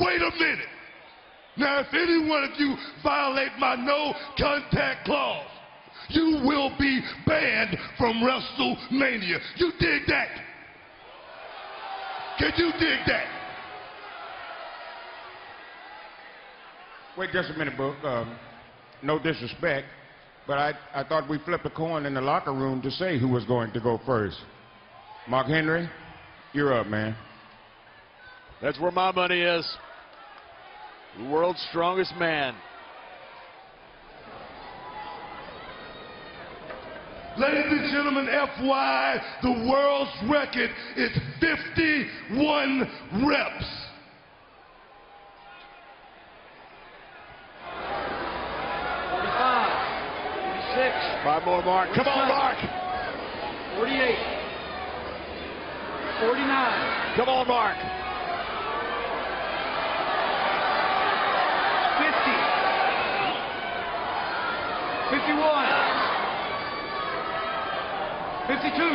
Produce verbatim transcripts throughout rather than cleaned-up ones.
wait a minute. Now, if any one of you violate my no contact clause, you will be banned from WrestleMania. You dig that? Can you dig that? Wait just a minute, Book. Um, no disrespect, but I, I thought we flipped a coin in the locker room to say who was going to go first. Mark Henry, you're up, man. That's where my money is. The world's strongest man. Ladies and gentlemen, F Y, the world's record is fifty-one reps. forty-five, forty-six. Five more, Mark. Come on, Mark. forty-eight, forty-nine. Come on, Mark. fifty, fifty-one, fifty-two,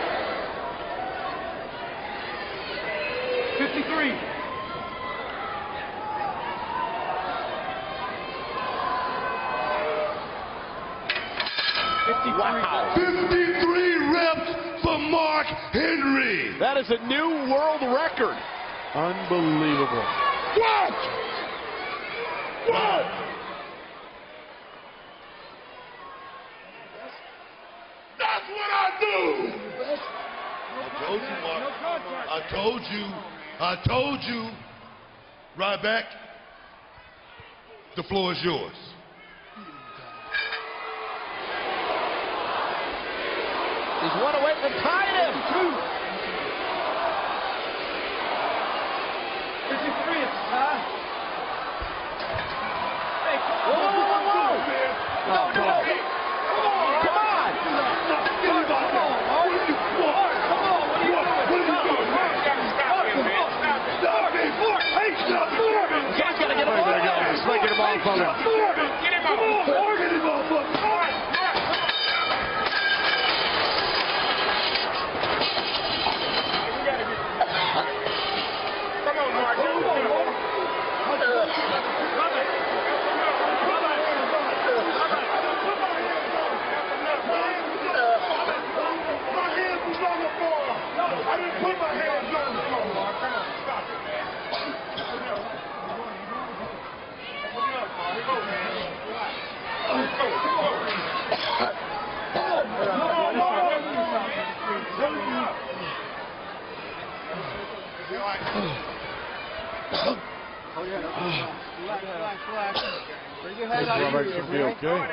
fifty-three, fifty-three. Wow. fifty-three reps for Mark Henry. That is a new world record. Unbelievable. What? What? That's what I do. I told you, Mark. I told you. I told you. Ryback, the floor is yours. He's one away from tying him. fifty-three is high. Hey, Whoa, whoa, whoa, whoa. No, no, no. Come on, come on. What are you doing? What are you doing, man? Stop it, man. Stop it. Hey, stop it. You guys got to get him off. Just like get him off of him. Get him off. Get him off. Come on, Mark. My hands was on the floor. I didn't put my hands on the floor. Come on, stop it, man. Relax, relax, relax. Bring your head out of here. Be okay.